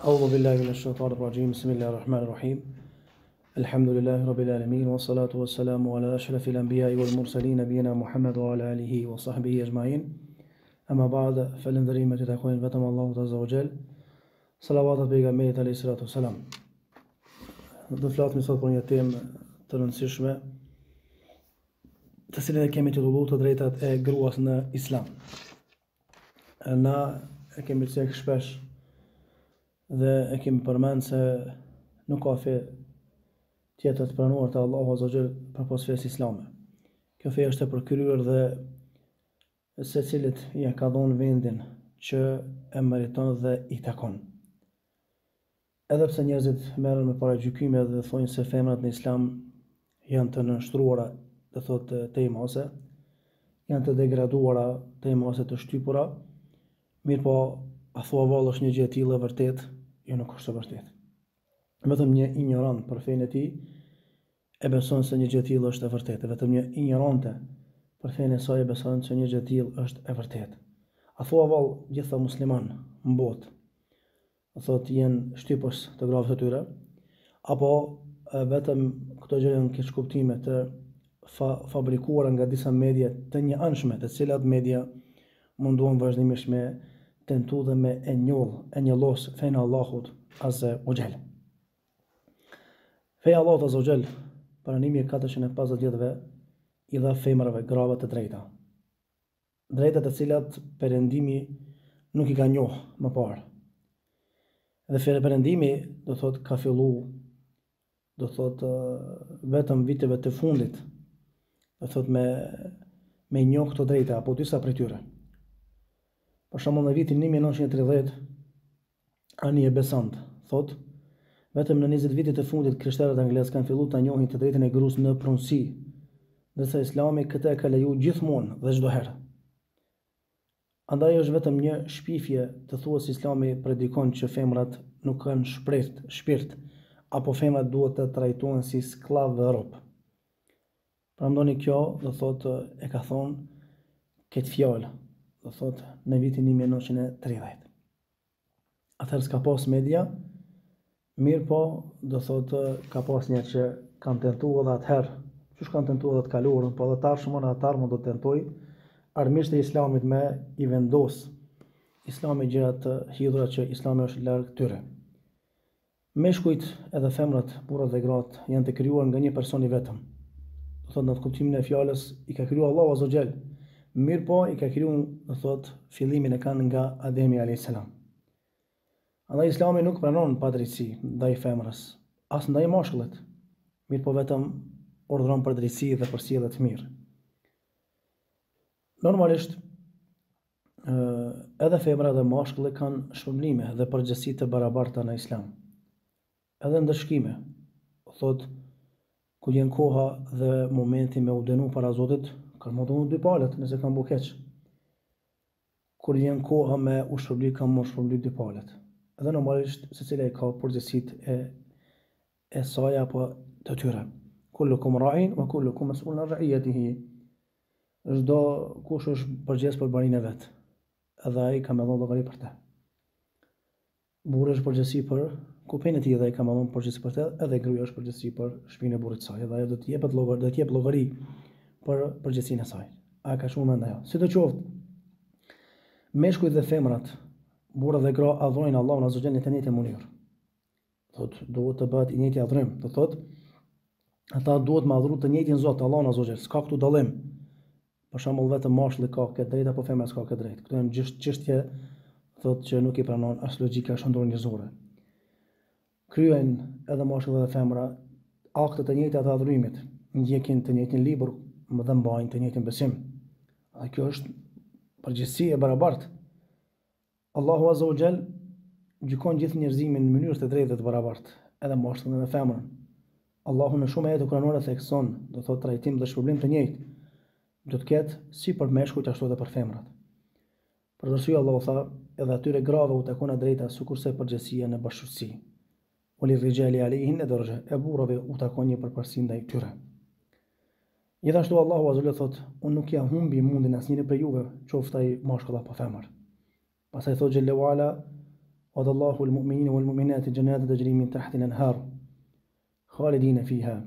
أعوذ بالله من الشيطان الرجيم. بسم الله الرحمن الرحيم. الحمد لله رب العالمين، والصلاة والسلام على أشرف الأنبياء والمرسلين نبينا محمد وعلى آله وصحبه أجمعين. أما بعد، فالندريم تتكوين فتم الله عز وجل صلوات pejgamberit alayhi salatu wasalam. Do të flasim sot për një temë të rëndësishme, të cilën e kemi titulluar të drejtat e gruas në Islam. Na e kemi cek shpesh dhe e kemi përmend se nuk ka fe tjetër të pranuar te Allahu azza wa jall përpos fesë islame. Kjo fe është e përkryer dhe secilit ja ka dhënë vendin që e meriton dhe i takon. Edhe pse njerëzit merren me paragjykime dhe thonë se femrat në Islam janë të nënshtruara, do thotë te imase, janë të degraduara, te imase të shtypura, mirë po, a thua vallë është një gjë e tillë e vërtet? Jo, nuk është e vërtet. Vetëm një ignorant për fenë e tij e beson se një gjë e tillë është e vërtetë. Vetëm një ignorante për fenë e saj e beson se një gjë e tillë është e vërtetë. A thua vallë gjithë musliman në botë, thotë janë shtypës të grave të tyre, apo vetëm këto gjëra janë keq kuptime të fabrikuara nga disa media të një anshme, të cilat media munduan vazhdimisht me tentu dhe me e njollos fenë Allahut azza wa jall. Feja Allahut azza wa jall para 1450 vjetëve i dha femrave grave të drejta. Drejta të cilat Perëndimi nuk i ka njohur më parë. Dhe Perëndimi do thotë ka filluar, do thotë vetëm viteve të fundit, do thotë me njoh këto drejta apo disa prej tyre. Për shembull në vitin 1930 Annie Besant thotë vetëm në 20 vitet e fundit krishterët anglezë kanë filluar ta njohin të drejtën e gruas në pronësi, ndërsa Islami këtë e ka lejuar gjithmonë dhe çdo herë. Andaj është vetëm një shpifje të thuhet se Islami predikon që femrat nuk kanë shpirt, apo femrat duhet të trajtohen si skllav dhe rob. Prandoni kjo, do thotë e ka thonë këtë fjalë, do thotë në vitin 1930. Atëherë s'ka pas media, mirë po, do thotë ka pas njerëz që kanë tentuar edhe atëherë, çu kanë tentuar edhe të kaluarën, po edhe tashmë në atarmë do të tentoj armiqtë e Islamit me i vendos Islami gjëra të hidhura që Islami është larg tyre. Meshkujt edhe femrat, burrat dhe gratë janë të krijuar nga një person i vetëm. Do thotë në kuptimin e fjalës i ka krijuar Allahu azza wa jall. Mirë po, i ka krijuar, do thotë, fillimin e kanë nga Ademi alayhis salam. Andaj Islami nuk pranon padrejtësi ndaj femrës, as ndaj mashkullit. Mirë po vetëm urdhëron për drejtësi dhe për sjellje të mirë. Normalisht, edhe femra dhe mashkulli kanë shpërblime dhe përgjegjësi të barabarta në Islam. Edhe ndëshkime, thotë, kur jenë koha dhe momenti me u dënu para Zotit, kanë më dënu dy palët nëse kanë bu keq. Kur jenë koha me u shpërbly, kanë më shpërbly dy palët. Edhe normalisht secila i ka përgjegjësitë e saj apo të tyre. Kullukum ra'in wa kullukum mas'ulun 'an ra'iyatihi. Çdo kush është përgjegjës për barinë e vet, edhe ai ka më dhënë llogari për të. Burri është përgjegjësi për kupën e tij dhe ai ka më dhënë përgjegjësi për të, edhe gruaja është përgjegjësi për shtëpinë e burrit të saj, edhe ajo do të jepet llogari, do të jep llogari për përgjegjësinë e saj. A ka shumë mend ajo? Sidoqoftë, meshkujt dhe femrat, burrat dhe gra adhurojnë Allahun azza wa jalla në të njëjtën mënyrë. Thotë duhet të bëhet i njëjti adhurim, do thotë ata duhet të adhurojnë të njëjtin Zot, Allahun azza wa jalla, s'ka këtu dallim. Për shembull vetëm mashkulli ka këtë drejtë apo femra s'ka këtë drejtë. Këto janë çështje thotë që nuk i pranon as logjika shëndrore njerëzore. Kryejnë edhe mashkulli dhe femra akte të njëjta të adhurimit, ndjekin të njëjtin libër dhe mbajnë të njëjtin besim. Dhe kjo është përgjegjësi e barabartë. Allahu azza wa jall gjykon gjithë njerëzimin në mënyrë të drejtë dhe të barabartë, edhe mashkullin dhe femrën. Allahu në shumë ajete kuranore thekson, do thotë trajtim dhe shpërblim të njëjtë do të ketë si për meshkujt ashtu edhe për femrat. Për arsye Allahu tha, edhe atyre grave u takon drejta sikurse përgjegjësia në bashkësi. Uli rijali alayhin daraja, e burrave u takon një përparësi ndaj tyre. Gjithashtu Allahu azza wa jalla thotë, unë nuk ja humbi mundin asnjëri prej juve, qoftë ai mashkull apo femër. Pastaj thotë xhelalu ala, وعد الله المؤمنين والمؤمنات جنات تجري من تحت الأنهار خالدين فيها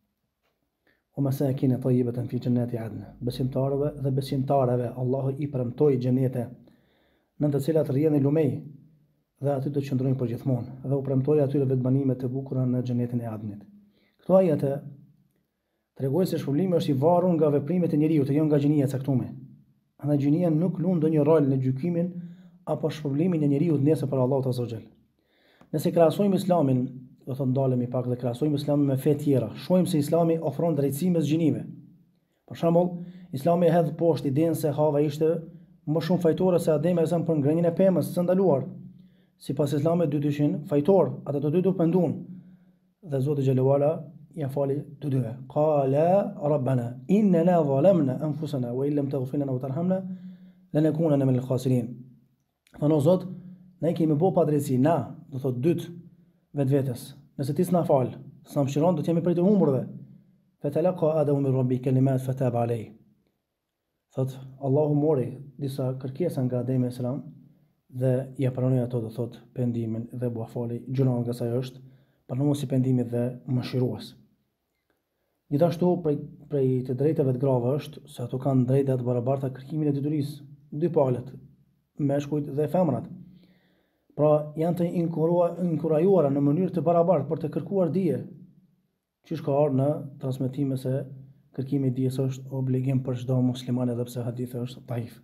ومساكن طيبة في جنات عدن. Besimtarëve dhe besimtareve Allahu I premtoi xhenete në të cilat rrjedhin lumej dhe aty do të qëndrojnë përgjithmonë, dhe u premtoi atyre vetbanime të bukura në xhenetin e Adnit. Këto ajete tregojnë se shpërblimi është I varur nga veprimet e njeriut, jo nga gjinia e caktuar. Andaj gjinia nuk lund ndonjë rol në gjykimin apo shpërblimin e njeriut nesër për Allahut Azza wa Jall. Nëse krahasojmë Islamin, do të ndalemi pak dhe krahasojmë Islamin me fe tjera, shohim se Islami ofron drejtësi mes gjinive. Për shembull, Islami hedh poshtë idenë se Hava ishte më shumë fajtore se Ademi alayhis për ngrënien e pemës së ndaluar. Sipas Islamit dy ishin fajtor, ata të dy do penduan. Dhe Zoti xhallahu ala ja fali të dyve. Qala rabbana innana zalamna anfusana wa in lam taghfir lana wa tarhamna lanakunanna min al-khasirin. Thonë Zot, ne kemi bërë padrejti, na, do thotë dytë vetvetes. Nëse ti s'na fal, s'na mëshiron, do të jemi prej të humburve. Fatalaqa Adamu min rabbi kalimat fataba alayhi. Thot Allahu mori disa kërkesa nga Ademi alayhis salam dhe ja pranoi ato, do thot pendimin dhe bua fali gjuna nga sa është, pranuar si pendimit dhe mëshirues. Gjithashtu prej të drejtave të grave është se ato kanë drejta të barabarta kërkimin e detyrisë, dy palët, meshkujt dhe femrat. Pra janë të inkurajuara në mënyrë të barabartë për të kërkuar dije, që ka ardhur në transmetime se kërkimi I dijes është obligim për çdo musliman edhe pse hadithi është dhaif.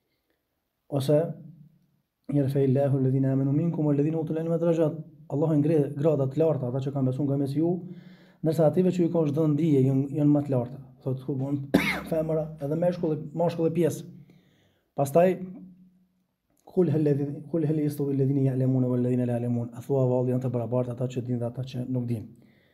Ose yarfa'illahu alladhina amanu minkum walladhina utul ilma darajat. Allahu ngre grada të larta ata që kanë besuar nga mes ju, ndërsa ative që I kanë çdo dije janë më të larta. Thotë ku bën femra edhe mashkull e pjesë. Pastaj Kul hal yastawi alladhina ya'lamuna wal ladhina la ya'lamun. Thua valli janë të barabartë ata që dinë dhe ata që nuk dinë.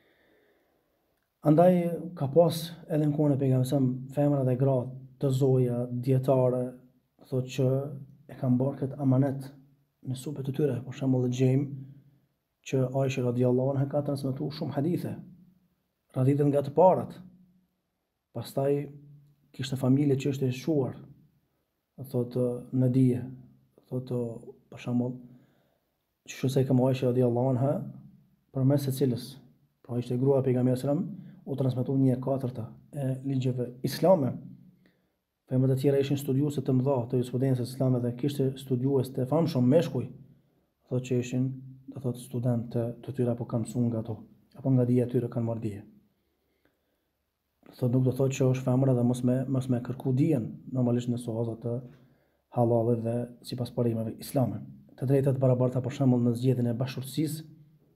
Andaj ka pas edhe në kohën e pejgamberit femra dhe gra të zoja, dietare, thotë që e kanë bërë këtë amanet në supet e tyre. Për shembull gjejmë që Aisha radhiyallahu anha ka transmetuar shumë hadithe, radhitën nga të parat. Pastaj kishte familje që është e shuar, thotë në dije, thotë për shembull që se ka Aisha radhiyallahu anha përmes së cilës, pra ishte grua e pejgamberit sallallahu alajhi wasallam, u transmetuar 1/4 e ligjeve islame. Femrat e tjera ishin studiuese të mëdha të jurisprudencës islame dhe kishte studiues të famshëm meshkuj, thotë që ishin, do thotë studentë të tyre apo kanë mësuar nga ato, apo nga dija e tyre kanë marrë dije. Thotë nuk do thotë që është femra dhe mos me kërku dijen, normalisht në suaza të halalit dhe sipas parimeve islame. Të drejtat barabarta për shembull në zgjedhjen e bashkëtorësisë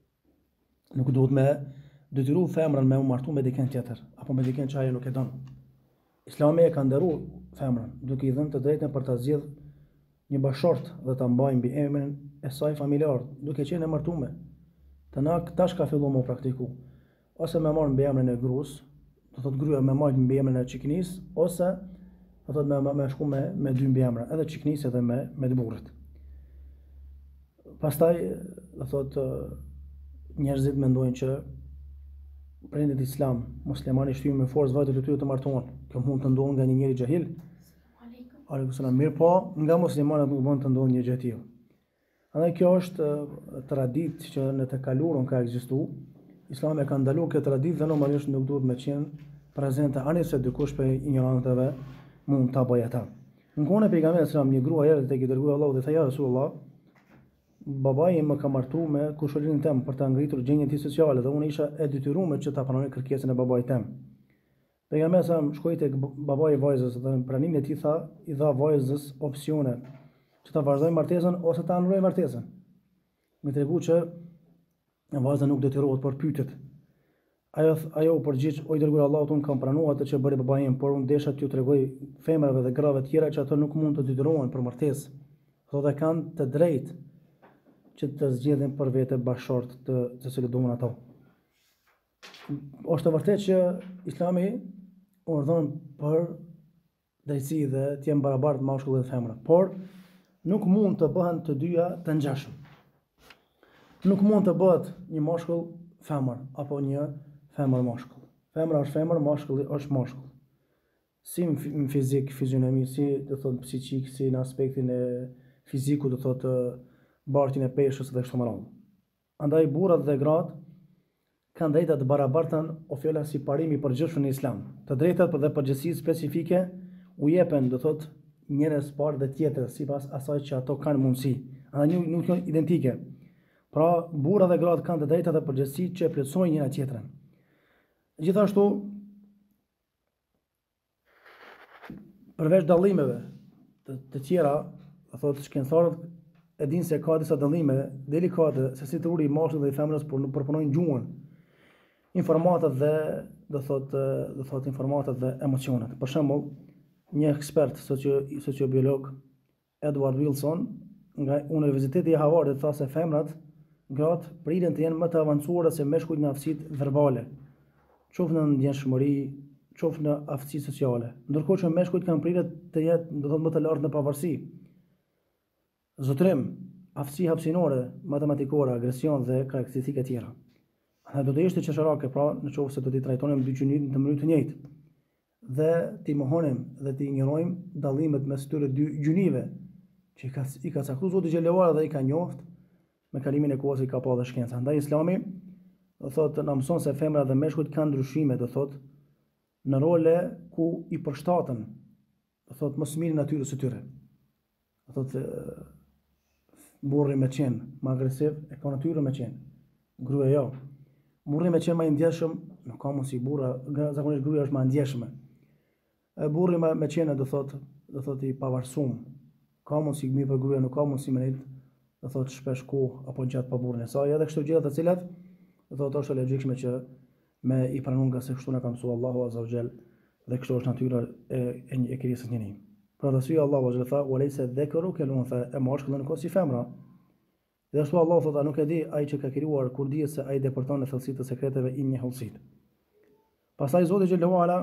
nuk duhet me detyru femrën me u martu me dikën tjetër, apo me dikën që ajo nuk e don. Islami e ka nderuar femrën, duke I dhënë të drejtën për ta zgjedhur një bashkëshort dhe ta mbajë mbi emrin e saj familjar, duke qenë e martuar. Të na tash ka filluar më praktiku, ose me marr mbi emrin e gruas, do thotë gruaja me marr mbi emrin e çiknis, ose do thotë me shku me dy mbi emra, edhe çiknis edhe me të burrit. Pastaj do thotë njerëzit mendojnë që prindit islam, muslimani shtyjnë me forcë vajzat e tyre të martohen. Kjo mund të ndodhë nga një njeri xahil. Aleikum selam. Mirë po, nga muslimanët nuk mund të ndodhë një gjë e tillë. Andaj kjo është traditë që në të kaluarën ka ekzistuar. Islami ka ndaluar këtë traditë dhe normalisht nuk duhet me qenë prezente ani se dikush për ignorantëve mund ta bëjë atë. Në kohën e pejgamberit sallallahu alajhi wasallam, një grua erdhi tek I dërguari Allahu dhe tha ja Rasulullah, babai më ka martuar me kushërinë tem për ta ngritur gjendjen time sociale dhe unë isha e detyruar që ta pranoj kërkesën e babait tem. Pejgamberi sa shkoi tek babai I vajzës dhe në pranimin e tij tha, I dha vajzës opsione që ta vazhdojë martesën ose ta anulojë martesën. Më tregu që vajza nuk detyrohet për pyetjet. Ajo u përgjigj, o I dërguari Allahut, unë kam pranuar atë që bëri babai im, por unë desha t'ju tregoj femrave dhe grave të tjera që ato nuk mund të detyrohen për martesë. Thotë kanë të drejtë që të zgjedhin për vete bashkëshort të cilët duan ato. Është vërtet që Islami urdhon për drejtësi dhe të jenë barabartë mashkulli dhe femra, por nuk mund të bëhen të dyja të ngjashëm. Nuk mund të bëhet një mashkull femër apo një femër mashkull. Femra është femër, mashkulli është mashkull. Si në fizik, fizionomi, si do thotë psiqik, si në aspektin e fiziku do thotë bartin e peshës dhe kështu me radhë. Andaj burrat dhe gratë kanë drejta të barabarta o fjala si parimi i përgjithshëm në Islam. Të drejtat dhe përgjegjësitë specifike u jepen, do thot, njerëz parë dhe tjetër sipas asaj që ato kanë mundësi. Andaj nuk janë identike. Pra, burrat dhe gratë kanë të drejtat dhe përgjegjësitë që plotësojnë njëra tjetrën. Gjithashtu, përveç dallimeve të tjera, do thot, shkencëtarët e dinë se ka disa dallime delikate se si truri i mashkullit dhe i femrës përpunojnë gjuhën, informatat dhe do thot informatat dhe emocionet. Për shembull, një ekspert sociobiolog, Edward Wilson, nga Universiteti i Harvardit, tha se femrat, gratë, priten të jenë më të avancuara se meshkujt në aftësitë verbale, qoftë në ndjenshmëri, qoftë në aftësi sociale, ndërkohë që meshkujt kanë pritet të jetë, do thot, më të lartë në pavarësi, zotërim, aftësi hapësinore, matematikore, agresion dhe karakteristike tjera. Do të ishte qesharake, pra, në qoftë se do t'i trajtonim dy gjinitë në mënyrë të njëjtë dhe t'i mohonim dhe t'i ignorojmë dallimet mes këtyre dy gjinive që i ka caktuar Zoti xhelalu ala dhe i ka njoft me kalimin e kohës i ka pa dhe shkenca. Andaj Islami do thotë na mëson se femra dhe meshkujt kanë ndryshime, do thotë në role ku i përshtaten, do thotë më së miri natyrës së tyre. Do thotë burri me qenë më agresiv e ka natyrën me qenë, gruaja jo. Burri me qenë më i ndjeshëm, nuk ka mundësi, zakonisht gruaja është më e ndjeshme. Burri me qenë do thotë i pavarësum, ka mundësi mirë për gruaja, nuk ka mundësi me nejt, do thotë shpesh kohë apo gjatë pa burrin e saj, edhe kështu gjëra të cilat do thotë është e logjikshme që me i pranon nga se kështu na ka mësuar Allahu azza wa jall dhe kështu është natyra e krijesës njëri. Pra arsye Allahu azza wa jall tha: "Walaysa dhakaru kal-untha", e mashkulli nuk është si femra. Dhe ashtu Allahu thotë, nuk e di ai që ka krijuar kur dihet se ai depërton në thellësitë të sekreteve i njohullësitë. Pastaj Zoti xhelalu ala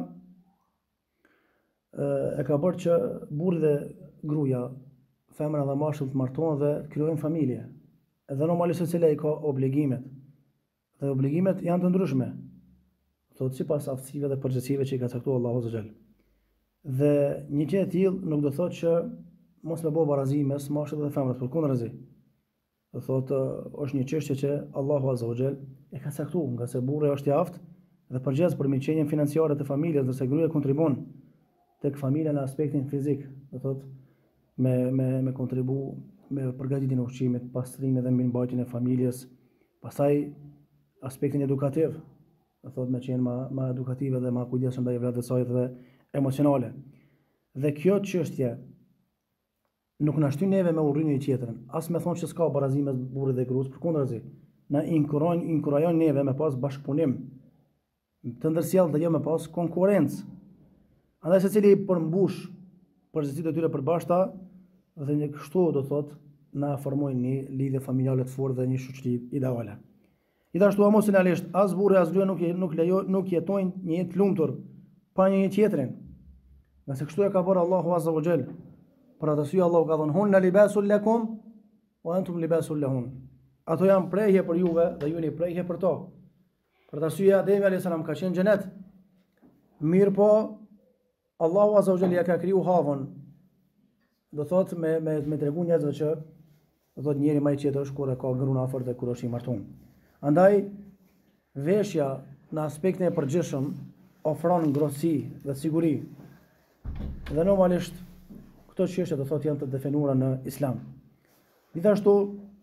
e ka bërë që burri dhe gruaja, femra dhe mashkulli të martohen dhe krijojnë familje. Edhe normalisht secila i ka obligimet. Dhe obligimet janë të ndryshme. Thotë sipas aftësive dhe përgjegjësive që i ka caktuar Allahu azza wa jall. Dhe një gjë e tillë nuk do thotë që mos me bëj barazim mes mashkullit dhe femrës, përkundrazi. Do thotë është një çështje që Allahu azza wa jall e ka caktuar, nga se burri është i aftë dhe përgjes për mirëqenien financiare të familjes, ndërsa gruaja kontribon tek familja në aspektin fizik, do thotë me kontribu me përgatitjen e ushqimit, pastrimin dhe mirëmbajtjen e familjes, pastaj aspektin edukativ, do thotë me qenë më edukative dhe më kujdesshëm ndaj vladëve të saj dhe emocionale. Dhe kjo çështje nuk na shtyn neve me urryen e tjetrën, as me thonë që s'ka barazim mes burrit dhe gruas, përkundrazi, na inkurajon neve me pas bashkëpunim të ndërsjellë dhe jo me pas konkurrencë. Andaj secili përmbush përgjegjësitë e tyre përbashkëta dhe një kështu do thotë na formojnë një lidhje familjare të fortë dhe një shoqëri ideale. Gjithashtu emocionalisht as burri as gruaja nuk jetojnë një jetë lumtur pa një tjetrin. Nga se kështu e ka bërë Allahu azza wa jall. Për atë arsye Allahu ka thënë: "Hunna libasul lakum wa antum libasul lahun." Ato janë prehje për juve dhe ju jeni prehje për to. Për atë arsye Ademi alayhis salam ka qenë në xhenet. Mirë po Allahu azza wa jall ja ka kriju Havën. Do thotë me tregu njerëzve që do thotë njëri më i qetë është kur e ka gruan afër dhe kur është i martuar. Andaj veshja në aspektin e përgjithshëm ofron ngrohtësi dhe siguri. Dhe normalisht këto çështje do thotë janë të definuara në Islam. Gjithashtu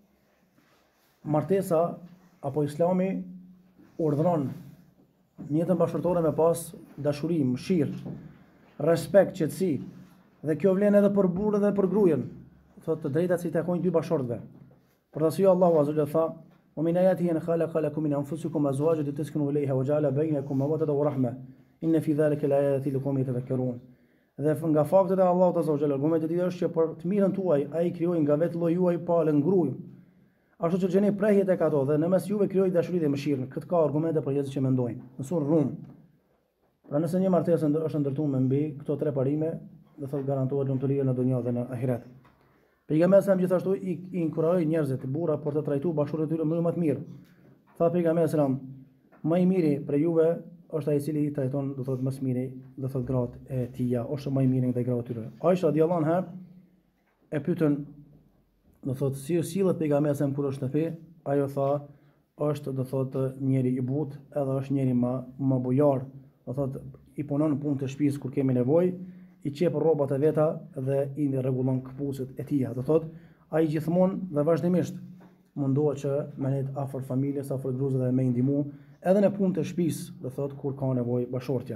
martesa apo Islami urdhëron në jetën bashkëtorë me pas dashuri, mëshirë, respekt, qetësi. Dhe kjo vlen edhe për burrin dhe për gruajen. Thotë të drejtat si takojnë dy bashkëshortëve. Për arsye Allahu azza wa jalla tha: "Wa min ayatihi an khalaqa lakum min anfusikum azwajan litaskunu ilayha wa ja'ala bainakum mawaddatan wa rahma. Inna fi dhalika laayatin liqawmin yatafakkarun." Dhe nga faktet e Allahut azza wa jalla, argumenti i tij është që për të mirën tuaj ai krijoi nga vetë lloji juaj palë ngruaj. Ashtu që gjeni prehjet tek ato dhe në mes juve krijoi dashuri dhe mëshirë. Këtë ka argumente për njerëzit që mendojnë. Në surën Rum. Pra nëse një martesë është ndërtuar me mbi këto tre parime, do thotë garantohet lumturia në dunjë dhe në ahiret. Pejgamberi sa gjithashtu i inkurajoi njerëzit, burra për të trajtuar bashkëshortët e tyre më të mirë. Tha pejgamberi selam: "Më i miri për juve është ai i cili i trajton, do thotë më së miri, do thotë gratë e tija, ose më i miri ndaj gratë e tyre." Aisha radhiyallahu anha e pyetën do thotë si u sillet pejgamberi sa kur është në fe, ajo tha është do thotë njeri i butë, edhe është njeri më bujar, do thotë i punon punë të shtëpisë kur kemi nevojë, i qep rrobat e veta dhe i rregullon këpucët e tija. Do thotë ai gjithmonë dhe vazhdimisht mundohet që me net afër familjes, afër gruzave dhe me i ndihmu edhe në punë të shtëpisë, do thotë kur ka nevojë bashortja.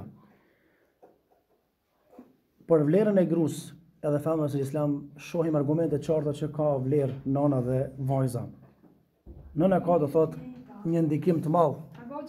Për vlerën e grus edhe femrës së Islam shohim argumente të qarta që ka vlerë nana dhe vajza. Nëna ka do thotë një ndikim të madh,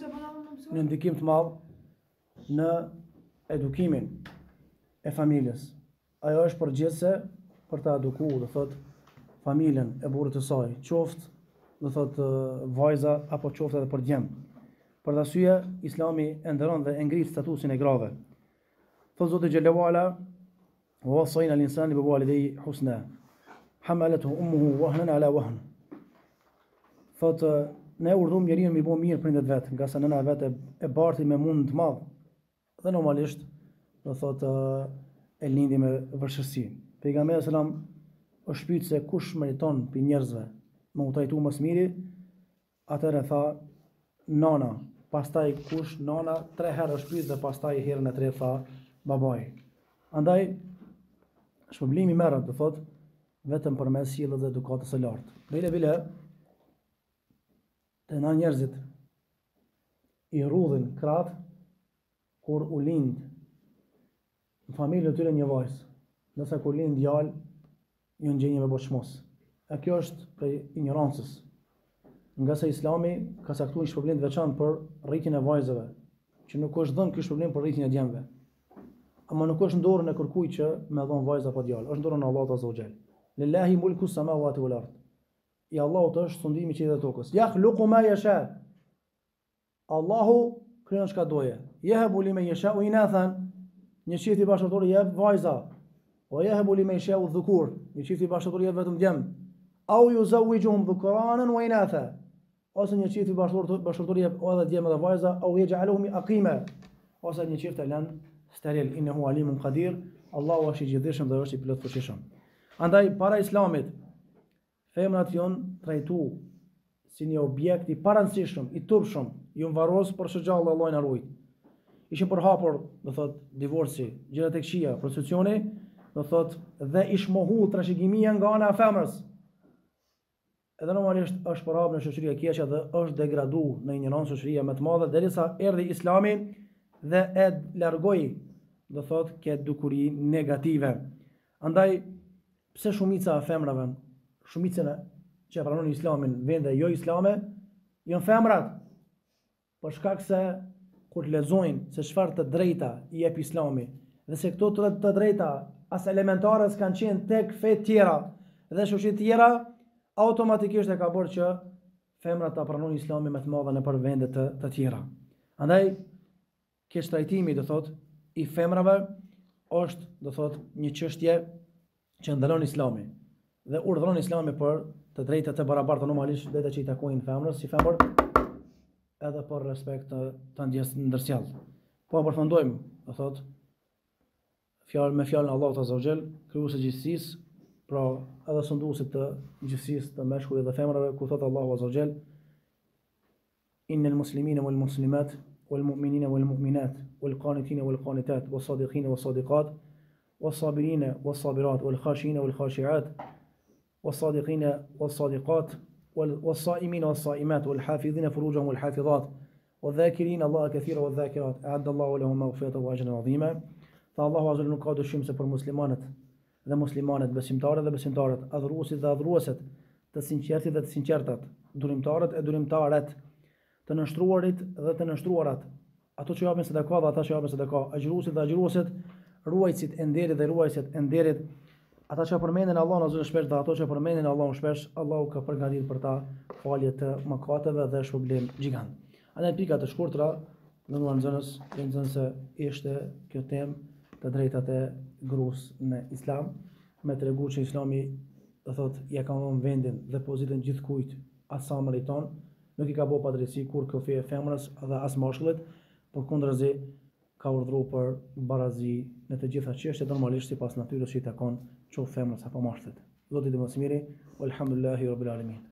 në edukimin e familjes. Ajo është përgjithëse për ta edukuar, do thotë familjen e burrit të saj, qoftë do thotë vajza apo qoftë edhe për djem. Për arsye Islami e nderon dhe e ngrit statusin e grave. Thotë Zoti xhelalu ala: "Wa wasayna al-insana bi walidayhi husna, hamalathu ummuhu wahnan ala wahn." Thotë ne urdhëm njeriu mi bëu mirë prindet vet, nga sa nëna vet e barti me mund të madh. Dhe normalisht do thotë e lindi me vështirësi. Pejgamberi sallam është pyet se kush meriton për njerëzve me u trajtu më së miri, atëherë tha nana, pastaj kush nana, 3 herë është pyet dhe pastaj herën e tretë tha babai. Andaj shpërblimi merret do thotë vetëm përmes sjelljes dhe edukatës së lartë. Bile të na njerëzit i rrudhin krahët kur u lind në familjen e tyre një vajzë, nëse kur lind djalë ju në gjenje me boçmos. E kjo është prej ignorancës. Nga se Islami ka caktuar një shpërblim të veçantë për rritjen e vajzave, që nuk është dhënë ky shpërblim për rritjen e djemve. Ama nuk është në dorën e kërkujt që me dhon vajza apo djalë, është në dorën e Allahut azza wa jall. Lillahi mulku samawati wal ard. I Allahut është sundimi i qiellit dhe tokës. Yakhluqu ma yasha. Allahu krijon çka doje. Yahabu liman yasha'u inathan. Një çift i bashkëtorë jep vajza. O yahabu liman yasha'u dhukur. Një çift i bashkëtorë jep vetëm djem. Au yuzawwijuhum dhukranan wa inatha. Ose një çift i bashkëtorë jep edhe djem edhe vajza, au yaj'aluhum aqima. Ose një çift e lën steril. Innahu alimun qadir. Allahu është i gjithdijshëm dhe është i plotfuqishëm. Andaj para Islamit femrat janë trajtu si një objekt i parancishëm, i turpshëm, ju varros për shëgjallë Allahin e ruajt. Ishin përhapur, do thot, divorci, gjërat e këqija, prostitucioni, do thot, dhe ish mohu trashëgimia nga ana e femrës. Edhe normalisht është përhapur në shoqëri e keqe dhe është degraduar në një rond shoqëria më të madhe derisa erdhi Islami dhe e largoi, do thot, këtë dukuri negative. Andaj pse shumica e femrave, shumica që pranojnë Islamin vende jo islame, janë femrat. Për shkak se kur lexojnë se çfarë të drejta i jep Islami dhe se këto të drejta as elementare s'kan qenë tek fe tjera dhe shoqëri tjera, automatikisht e ka bërë që femrat ta pranojnë Islamin më të madhe në për vende të tjera. Andaj kjo trajtimi do thot i femrave është do thot një çështje që ndalon Islami dhe urdhëron Islami për të drejtat të barabarta, normalisht drejtat që i takojnë femrës si femër, edhe për respekt të ndërsjellë. Po përfundojmë, do thot, me fjalën Allahut azza wa jall, krijuesi i gjithësisë, pra edhe sunduesit të gjithësisë të meshkujve dhe femrave, ku thot Allahu azza wa jall: Innal muslimina wal muslimat wal mu'minina wal mu'minat wal qanitina wal qanitat was sadiqina was sadiqat was sabirina was sabirat wal khashina wal khashi'at والصادقين والصادقات والصائمين والصائمات والحافظين فروجهم والحافظات والذاكرين الله كثيرا والذاكرات أعد الله لهم مغفرة وأجرا عظيما. فالله عز وجل nuk ka dyshim se për muslimanët dhe muslimanet, besimtarët dhe besimtarët, adhuruesit dhe adhurueset, të sinqertit dhe të sinqertat, durimtarët e durimtaret, të nështruarit dhe të nështruarat, ato që japin sedeka dhe ata që japin sedeka, agjëruesit dhe agjëruesit, ruajtësit e nderit dhe ruajtësit e nderit, ata që përmendin Allahun azza shpesh dhe ato që përmendin Allahun shpesh, Allahu ka përgatitur për ta falje të mëkateve dhe shpërblim gjigant. Andaj pika të shkurtra, ndërmjet nxënës se ishte kjo temë të drejtat e gruas në Islam, me tregu që Islami do thotë ja ka dhënë vendin dhe pozitën gjithkujt as sa meriton, nuk i ka bëu padrejti kur kjo fe femrës dhe as mashkullit, por kundërzi ka urdhëruar për barazi në të gjitha çështjet normalisht sipas natyrës që i takon qoftë femrës apo mashkullit. Zoti të Mëshmiri, walhamdulillahi rabbil alamin.